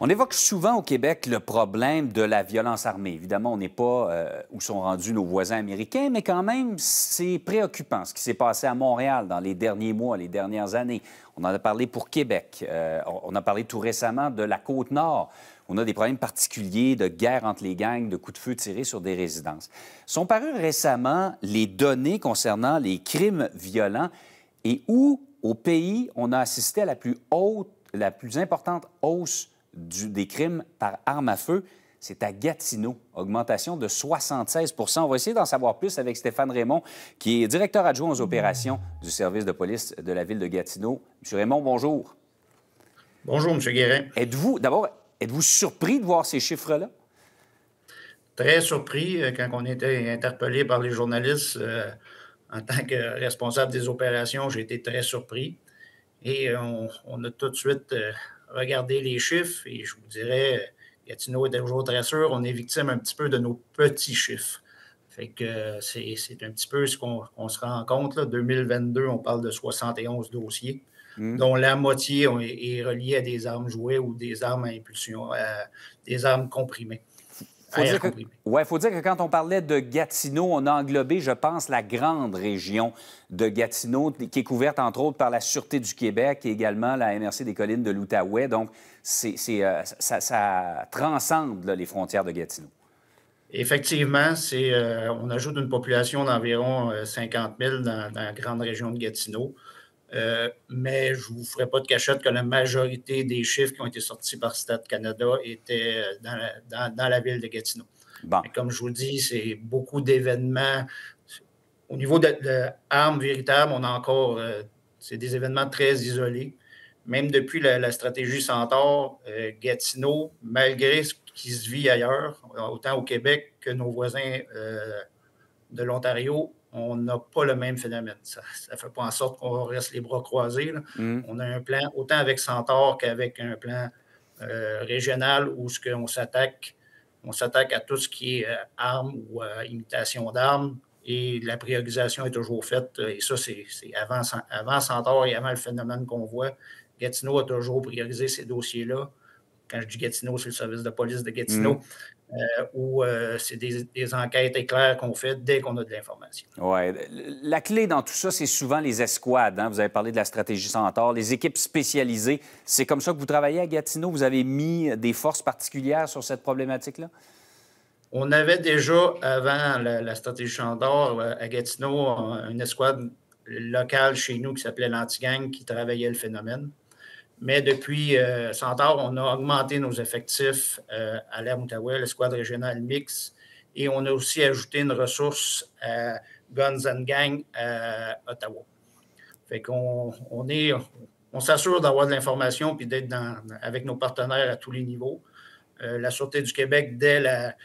On évoque souvent au Québec le problème de la violence armée. Évidemment, on n'est pas où sont rendus nos voisins américains, mais quand même, c'est préoccupant ce qui s'est passé à Montréal dans les derniers mois, les dernières années. On en a parlé pour Québec. On a parlé tout récemment de la Côte-Nord. On a des problèmes particuliers de guerre entre les gangs, de coups de feu tirés sur des résidences. Sont parues récemment les données concernant les crimes violents et où, au pays, on a assisté à la plus importante hausse des crimes par arme à feu, c'est à Gatineau, augmentation de 76 On va essayer d'en savoir plus avec Stéphane Raymond, qui est directeur adjoint aux opérations du service de police de la ville de Gatineau. Monsieur Raymond, bonjour. Bonjour, M. Guérin. Êtes-vous surpris de voir ces chiffres-là? Très surpris quand on était interpellé par les journalistes. En tant que responsable des opérations, j'ai été très surpris. Et on a tout de suite regardé les chiffres et je vous dirais, Gatineau était toujours très sûr, on est victime un petit peu de nos petits chiffres. Fait que c'est un petit peu ce qu'on se rend compte. Là. 2022, on parle de 71 dossiers, dont la moitié est reliée à des armes jouées ou des armes à impulsion, des armes comprimées. Il faut dire que quand on parlait de Gatineau, on a englobé, je pense, la grande région de Gatineau, qui est couverte, entre autres, par la Sûreté du Québec et également la MRC des collines de l'Outaouais. Donc, ça transcende là, les frontières de Gatineau. Effectivement, on ajoute une population d'environ 50 000 dans la grande région de Gatineau. Mais je ne vous ferai pas de cachette que la majorité des chiffres qui ont été sortis par Stat Canada étaient dans la ville de Gatineau. Bon. Mais comme je vous le dis, c'est beaucoup d'événements. Au niveau de armes véritables, on a encore... c'est des événements très isolés. Même depuis la stratégie Centaure, Gatineau, malgré ce qui se vit ailleurs, autant au Québec que nos voisins de l'Ontario, on n'a pas le même phénomène. Ça ne fait pas en sorte qu'on reste les bras croisés. Là. On a un plan, autant avec Centaure qu'avec un plan régional où on s'attaque à tout ce qui est armes ou imitation d'armes. Et la priorisation est toujours faite. Et ça, c'est avant Centaure et avant le phénomène qu'on voit. Gatineau a toujours priorisé ces dossiers-là. Quand je dis Gatineau, c'est le service de police de Gatineau. Où c'est des enquêtes éclairs qu'on fait dès qu'on a de l'information. Oui. La clé dans tout ça, c'est souvent les escouades. Hein? Vous avez parlé de la stratégie Centaure, les équipes spécialisées. C'est comme ça que vous travaillez à Gatineau? Vous avez mis des forces particulières sur cette problématique-là? On avait déjà, avant la stratégie Centaure, à Gatineau, une escouade locale chez nous qui s'appelait l'Antigang qui travaillait le phénomène. Mais depuis Centaure, on a augmenté nos effectifs à l'Air Outaouais, l'escouade régionale mixte, et on a aussi ajouté une ressource à Guns and Gang à Ottawa. Fait qu'on s'assure d'avoir de l'information puis d'être avec nos partenaires à tous les niveaux. La Sûreté du Québec, dès la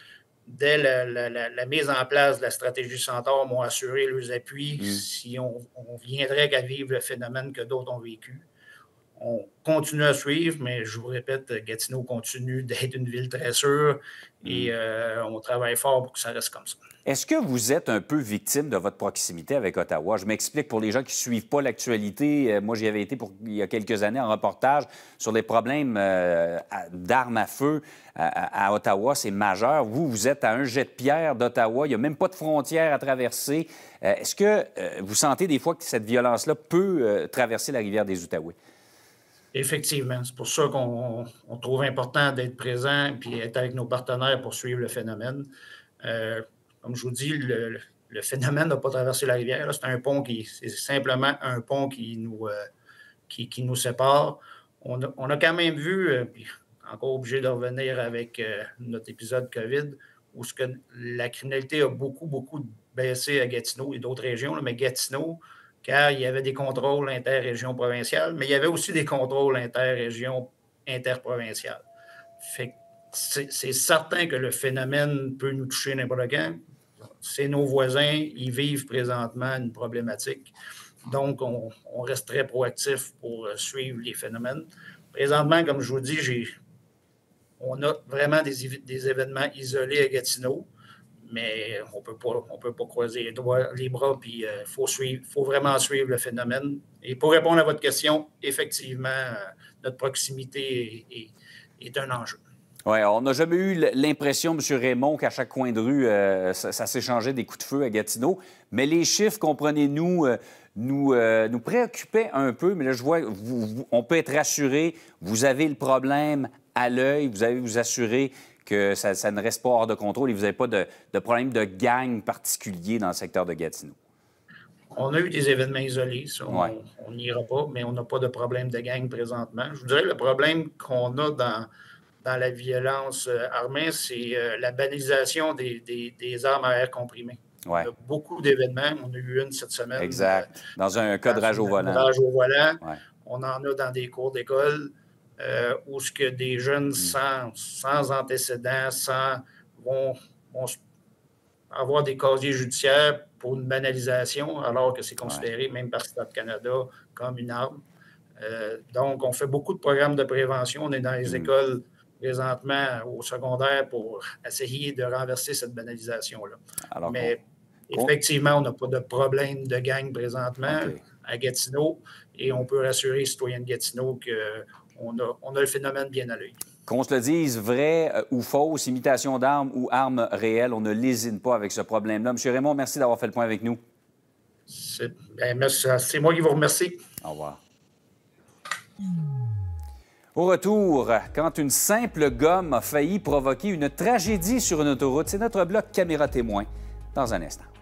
mise en place de la stratégie Centaure, m'ont assuré leurs appuis si on viendrait qu'à vivre le phénomène que d'autres ont vécu. On continue à suivre, mais je vous répète, Gatineau continue d'être une ville très sûre et on travaille fort pour que ça reste comme ça. Est-ce que vous êtes un peu victime de votre proximité avec Ottawa? Je m'explique pour les gens qui ne suivent pas l'actualité. Moi, j'y avais été il y a quelques années en reportage sur les problèmes d'armes à feu à Ottawa. C'est majeur. Vous êtes à un jet de pierre d'Ottawa. Il n'y a même pas de frontière à traverser. Est-ce que vous sentez des fois que cette violence-là peut traverser la rivière des Outaouais? Effectivement. C'est pour ça qu'on trouve important d'être présent et être avec nos partenaires pour suivre le phénomène. Comme je vous dis, le phénomène n'a pas traversé la rivière. C'est simplement un pont qui nous sépare. On a quand même vu, puis encore obligé de revenir avec notre épisode COVID, où la criminalité a beaucoup, beaucoup baissé à Gatineau et d'autres régions, là, mais Gatineau, car il y avait des contrôles interrégions provinciales, mais il y avait aussi des contrôles interrégions interprovinciales. Fait que c'est certain que le phénomène peut nous toucher n'importe quand. C'est nos voisins, ils vivent présentement une problématique. Donc, on reste très proactif pour suivre les phénomènes. Présentement, comme je vous dis, on a vraiment des événements isolés à Gatineau, mais on peut pas croiser les bras, puis faut vraiment suivre le phénomène. Et pour répondre à votre question, effectivement, notre proximité est un enjeu. Oui, on n'a jamais eu l'impression, M. Raymond, qu'à chaque coin de rue, ça s'échangeait des coups de feu à Gatineau. Mais les chiffres, comprenez-nous, nous préoccupaient un peu. Mais là, je vois, on peut être rassuré. Vous avez le problème à l'œil. Vous allez vous assurer que ça ne reste pas hors de contrôle et vous n'avez pas de problème de gang particulier dans le secteur de Gatineau. On a eu des événements isolés, ça, on n'ira pas, mais on n'a pas de problème de gang présentement. Je vous dirais, le problème qu'on a dans la violence armée, c'est la banalisation des armes à air comprimé. Ouais. On a beaucoup d'événements. On a eu une cette semaine. Exact. Dans un cas de rage au volant. Rage au volant. Ouais. On en a dans des cours d'école où ce que des jeunes sans antécédents, vont avoir des casiers judiciaires pour une banalisation, alors que c'est considéré, même par Stade Canada, comme une arme. Donc, on fait beaucoup de programmes de prévention. On est dans les écoles présentement au secondaire pour essayer de renverser cette banalisation-là. Mais effectivement, on n'a pas de problème de gang présentement à Gatineau et on peut rassurer les citoyens de Gatineau qu'on a le phénomène bien à l'œil. Qu'on se le dise, vrai ou fausse, imitation d'armes ou armes réelles, on ne lésine pas avec ce problème-là. M. Raymond, merci d'avoir fait le point avec nous. C'est moi qui vous remercie. Au revoir. Au retour, quand une simple gomme a failli provoquer une tragédie sur une autoroute, c'est notre bloc caméra témoin dans un instant.